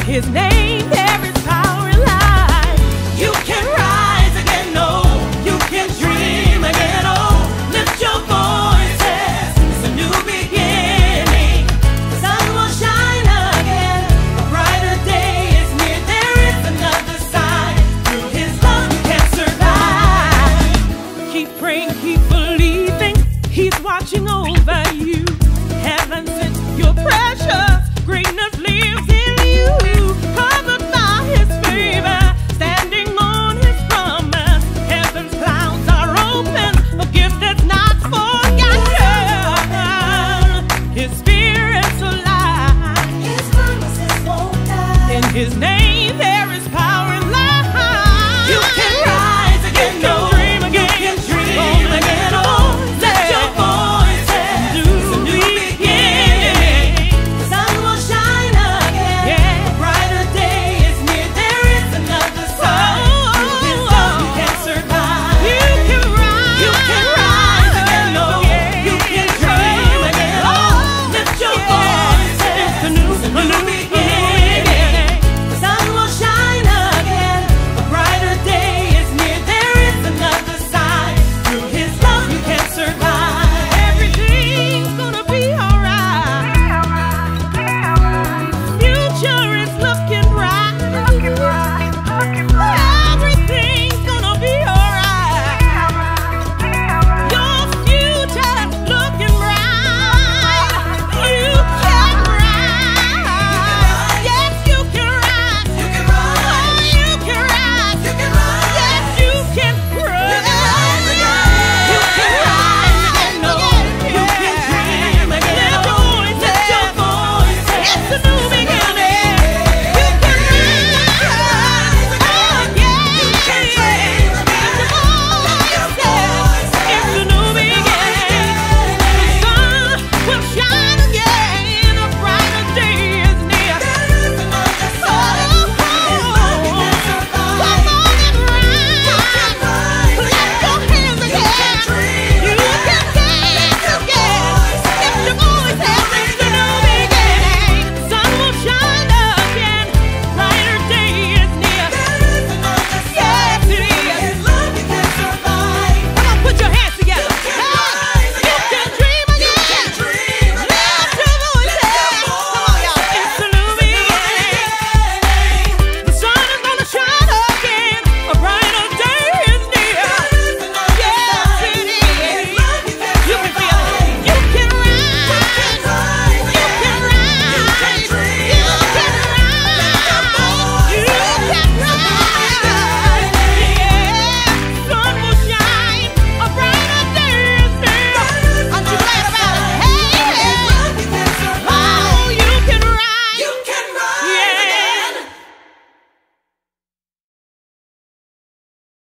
His name, there is power in life. You can rise again, oh, you can dream again, oh. Lift your voices, it's a new beginning. The sun will shine again, a brighter day is near. There is another side, through His love you can survive. Keep praying, keep believing, He's watching over you. Heaven sent your precious greatness lives in you. Covered by His favor, standing on His promise. Heaven's clouds are open, a gift that's not forgotten. His Spirit's alive, His promises won't die. In His name there is power in life. You can rise again, you can dream again, you can dream again, oh. Let your voices, it's a new beginning. The sun will shine again, a brighter day is near. There is another side, through His love you can survive. You can rise again, oh. You can dream again, oh. Lift your voices, it's a new beginning. The sun will shine again, a brighter day is near. There is another side, through His love you can survive. Everything's gonna be alright. Future is looking bright. Everything's gonna be alright. Your future's looking bright. You can rise. Yes, you can rise. Oh, you can rise. Yes, you can rise. You can rise again, oh. You can dream again, oh. Lift your voice. It's a new